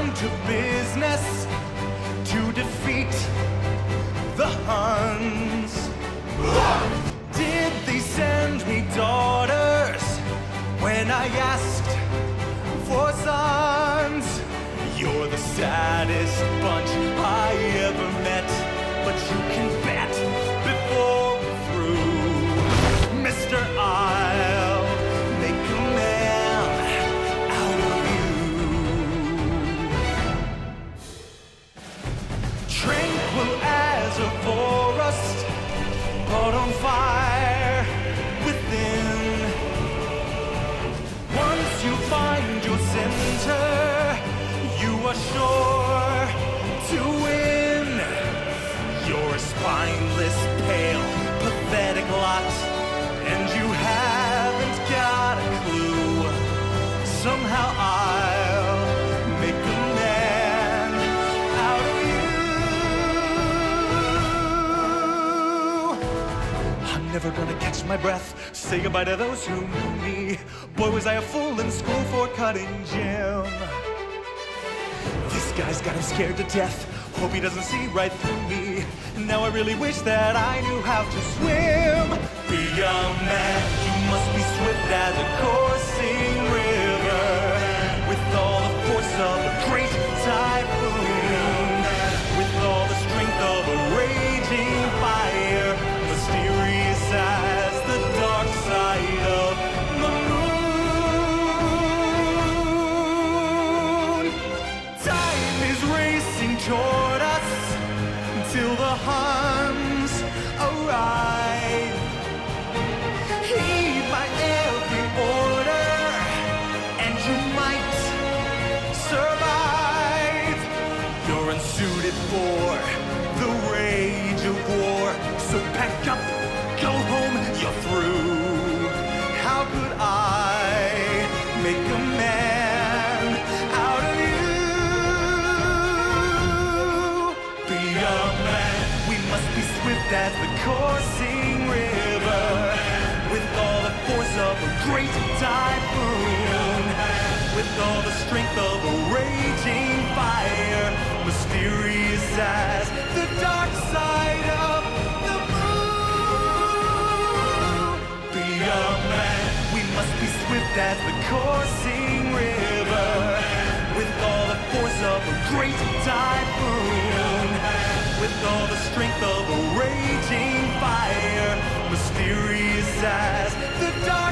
down to business to defeat the Huns. Did they send me daughters when I asked for sons? You're the saddest bunch I ever met, but you can bet before we're through, Mister, I'll make a man out of you. Tranquil as a forest, but on fire within. Once you find your center, you are sure to win. You're a spineless, pale, pathetic lot, and you haven't got a clue. Somehow I'll make a man out of you. I'm never gonna catch my breath, say goodbye to those who knew me. Boy, was I a fool in school for cutting gym. This guy's got him scared to death. Hope he doesn't see right through me. Now I really wish that I knew how to swim. Be a man, you must be swift as a coursing river, with all the force of a great typhoon, with all the strength of a raging fire, mysterious as the dark side of the moon. Time is racing toward us till the Huns arrive. Heed my every order, and you might survive. You're unsuited for the rage of war, so pack up, go home, you're through. How could I make a man out of you? Be a man, we must be swift as the coursing river, with all the force of a great typhoon, with all the strength of a raging fire, mysterious as the dark side of the moon. Be a man, we must be swift as the coursing river, with all the force of a great typhoon, with all the strength of a raging fire, mysterious as the dark